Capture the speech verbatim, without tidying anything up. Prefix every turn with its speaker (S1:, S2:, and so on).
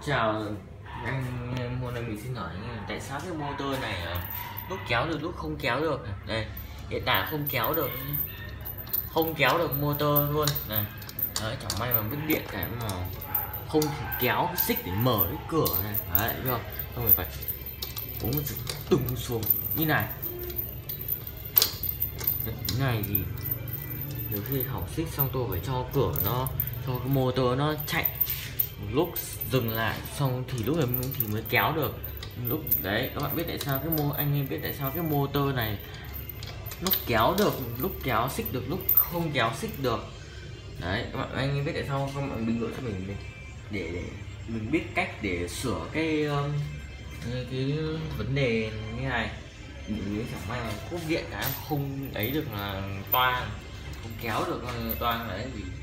S1: Chào anh, hôm nay mình xin hỏi anh, tại sao cái motor này à, lúc kéo được lúc không kéo được. Đây, hiện tại không kéo được, không kéo được motor luôn này. Đấy, chẳng may mà mất điện cái mà không thể kéo cái xích để mở cái cửa này. Đấy, thấy không? Xong rồi phải uống một tung xuống như này. Cái này thì nhiều khi hỏng xích xong tôi phải cho cửa nó, cho cái motor nó chạy lúc dừng lại xong thì lúc này thì mới kéo được. Lúc đấy các bạn biết tại sao cái mô anh em biết tại sao cái motor này lúc kéo được lúc kéo xích được lúc không kéo xích được. Đấy các bạn anh em biết tại sao không? Bạn bình luận cho mình để, để mình biết cách để sửa cái um, cái vấn đề như này. Nếu chẳng may mà cúp điện cái không ấy được là toang, không kéo được toang đấy thì